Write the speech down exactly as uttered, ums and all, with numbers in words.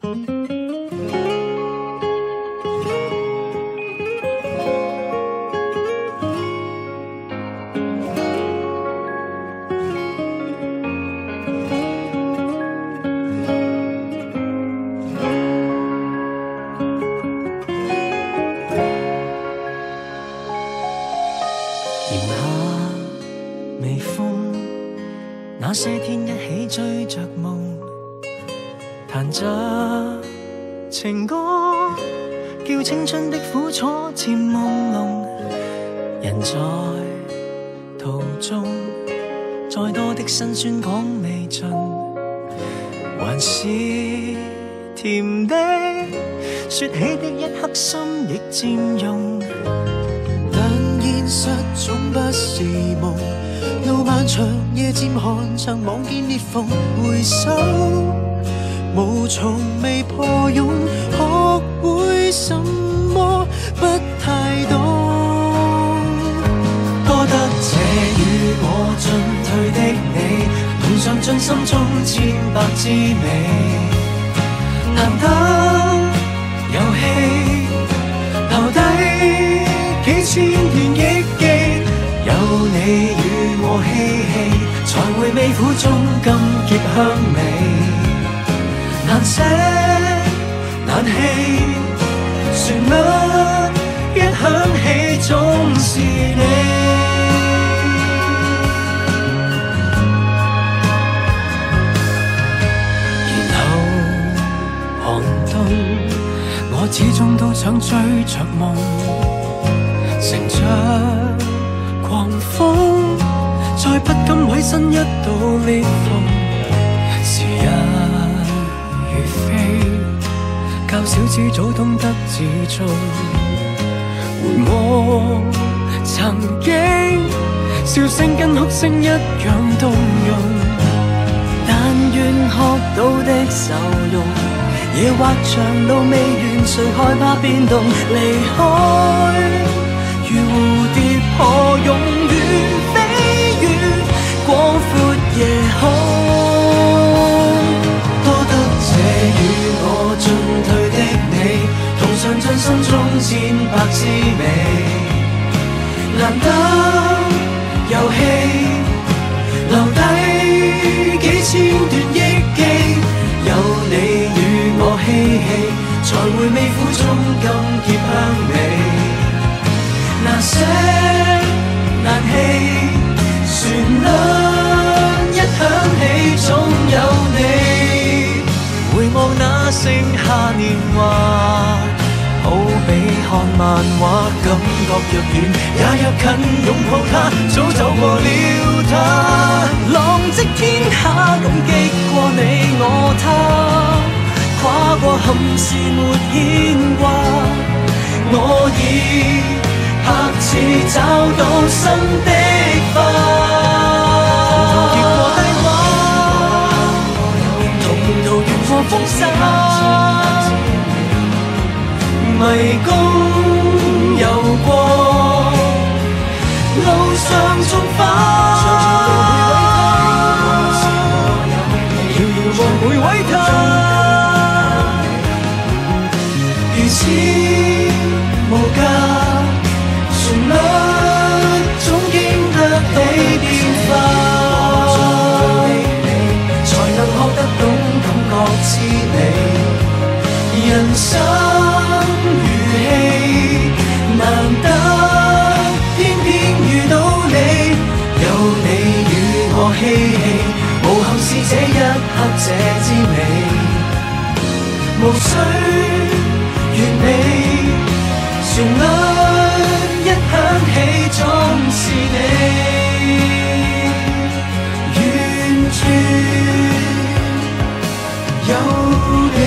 那些天一起追着夢，彈着情歌，叫青春的苦楚漸朦朧。人在途中，再多的辛酸講未盡，還是甜的，說起的一刻心亦佔用。 但現實總不是夢，路漫長夜漸寒，曾望見裂縫，回首無從未破蛹，學會什麼不太懂。 多得這與我進退的你，同嘗盡心中千百滋味，難得遊戲留低幾千段憶記，有你與我嬉戲，才回味苦中甘澀香味。難捨難棄，旋律一響起總是你。然後寒冬，我始終都想追着夢，乘着狂風，再不敢委身一道裂縫。時日如飛，較小知早懂得自重。回望曾經，笑聲跟哭聲一樣動容。但願學到的受用，夜或長路未完，誰害怕變動？離開如蝴蝶破蛹，遠飛越廣闊夜空。多得這與我進退的你，同嘗盡心中千百滋味。難得遊戲留低幾千段憶記，有你與我嬉戲，才回味苦中甘澀香味。難捨難棄，旋律一響起總有你。回望那盛夏年華，好比看漫畫，感覺若遠也若近，擁抱他，早走過了他。浪跡天下，感激過你我他，跨過憾事沒牽掛，我已拍翅找到新的花。同途越過低洼，同途越過風沙，迷宮遊過，路上種花，遙遙望每位他，如此無價，旋律總經得起變化，才能學得懂感覺滋味。人生如戲，難得偏偏遇到你，有你與我嬉戲，無憾是這一刻這滋味，無需完美，旋律一響起總是你，完全有你。